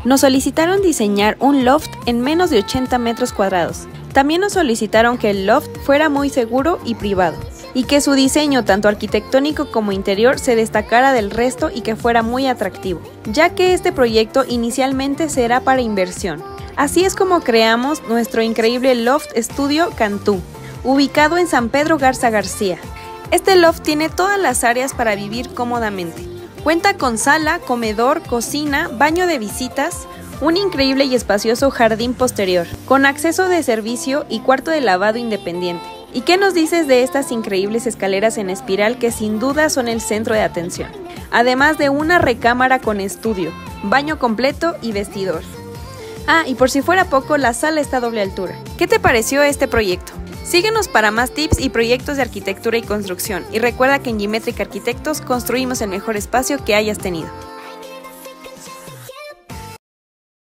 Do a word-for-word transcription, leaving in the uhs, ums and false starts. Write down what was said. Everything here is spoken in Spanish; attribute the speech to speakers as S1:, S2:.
S1: Nos solicitaron diseñar un loft en menos de ochenta metros cuadrados. También nos solicitaron que el loft fuera muy seguro y privado, y que su diseño, tanto arquitectónico como interior, se destacara del resto y que fuera muy atractivo, ya que este proyecto inicialmente será para inversión. Así es como creamos nuestro increíble Loft Estudio Cantú, ubicado en San Pedro Garza García. Este loft tiene todas las áreas para vivir cómodamente. Cuenta con sala, comedor, cocina, baño de visitas, un increíble y espacioso jardín posterior, con acceso de servicio y cuarto de lavado independiente. ¿Y qué nos dices de estas increíbles escaleras en espiral que sin duda son el centro de atención? Además de una recámara con estudio, baño completo y vestidor. Ah, y por si fuera poco, la sala está a doble altura. ¿Qué te pareció este proyecto? Síguenos para más tips y proyectos de arquitectura y construcción, y recuerda que en Geometric Arquitectos construimos el mejor espacio que hayas tenido.